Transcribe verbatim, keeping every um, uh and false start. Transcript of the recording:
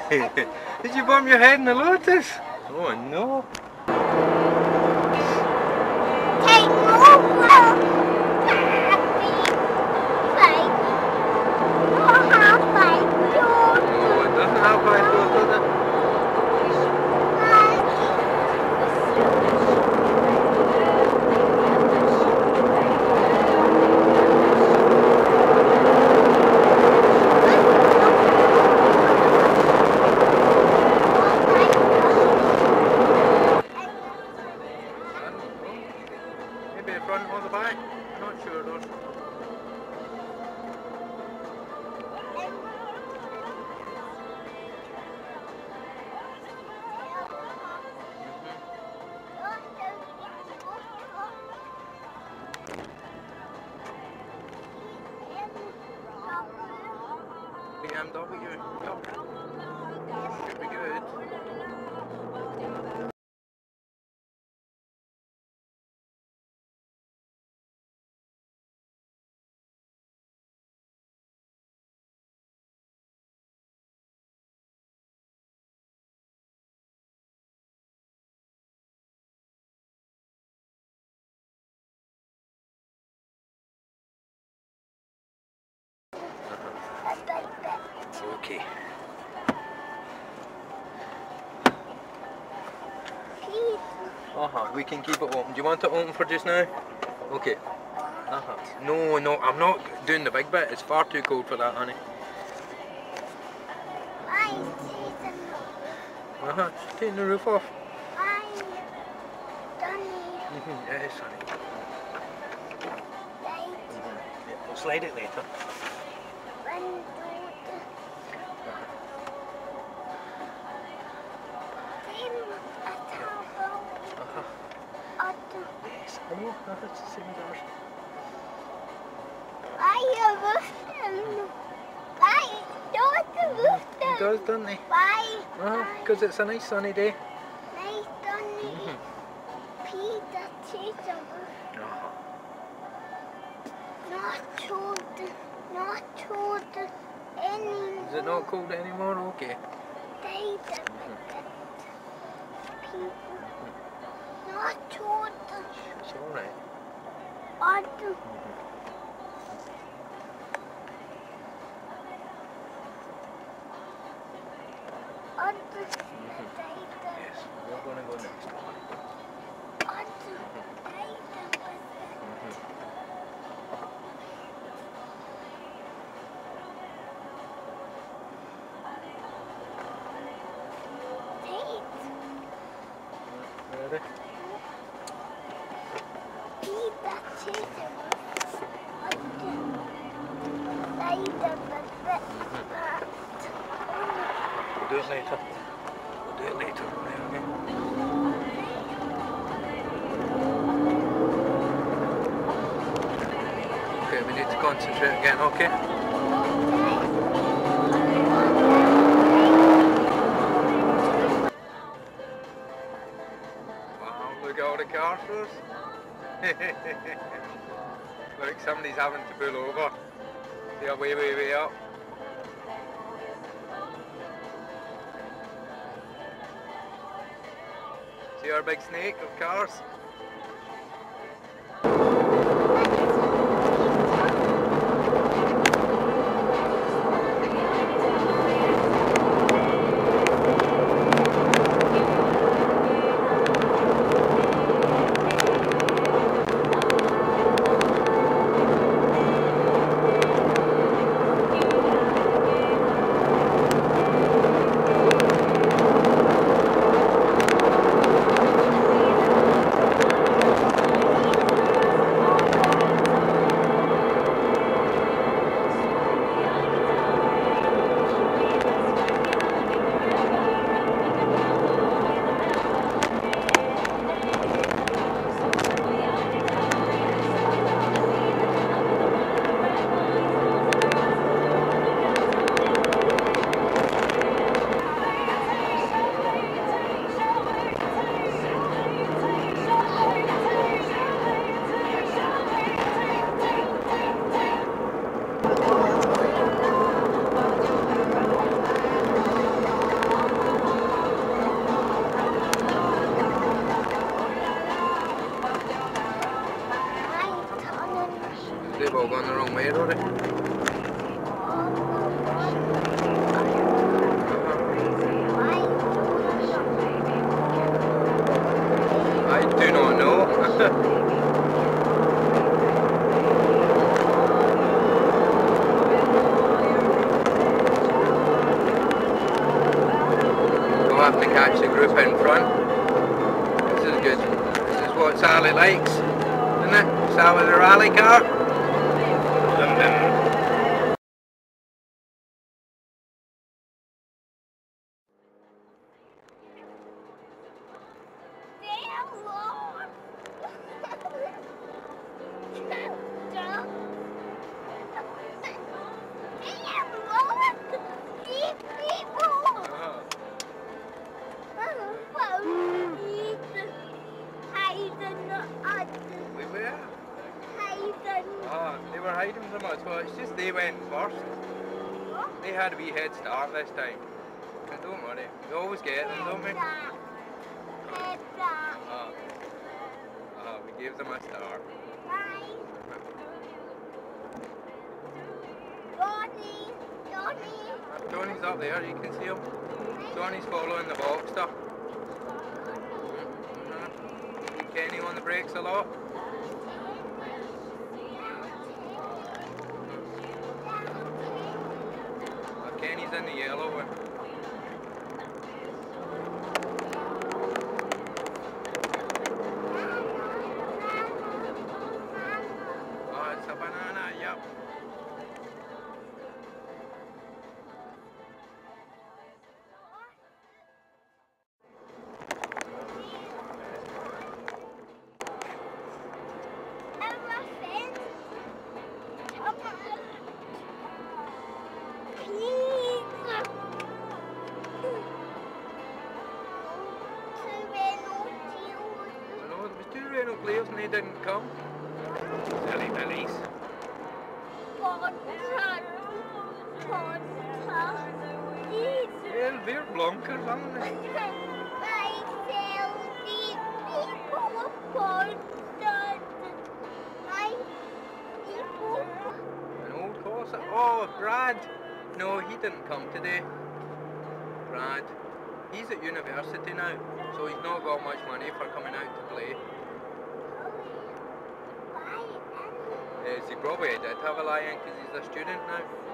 Did you bump your head in the lotus? Oh no. Take over, Pappy. Like, don't have five doors. Oh, it doesn't have five doors, does it? Maybe the front or the back? Not sure though. B M W. Yep. Should be good. Okay. Uh-huh, we can keep it open. Do you want it open for just now? Okay. Uh-huh. No, no, I'm not doing the big bit. It's far too cold for that, honey. Uh-huh, taking the roof off. Mm-hmm, it is, honey. Mm-hmm. Yeah, we'll slide it later. Yes, I know, that's the same as ours. Why you roofing? Why? Don't roof them. It does, doesn't it? Why? Uh-huh, because it's a nice sunny day. Nice sunny. Mm-hmm. Peter teacher roof. Uh-huh. Not cold. Not cold anymore. Is it not cold anymore? Okay. They did people. Not cold. It's alright. Other. Other. Yes, we're going to go next one. Other. Ready? We'll do it later. We'll do it later. Okay. Okay, we need to concentrate again, okay? Wow, look at all the cars first. Look, somebody's having to pull over. They're way, way, way up. See our big snake of cars? They've all gone the wrong way, Rory. I do not know. We'll have to catch the group in front. This is good. This is what Sally likes, isn't it? Sally the rally car. Dum dum. We were? Oh, they were hiding from us. Well, it's just they went first. They had a wee head start this time. But don't worry, we always get them, don't we? Oh. Oh, we gave them a start. Johnny, Johnny. Johnny's up there, you can see him. Johnny's following the Boxster. Kenny on the brakes a lot. Oh, Kenny's in the yellow one. Oh, it's a banana, yep. Players and they didn't come. Silly billies. Well, they're blonkers, aren't they? An old Corsa. Oh, Brad. No, he didn't come today. Brad. He's at university now, so he's not got much money for coming out to play. Yes, he probably did have a lie-in because he's a student now.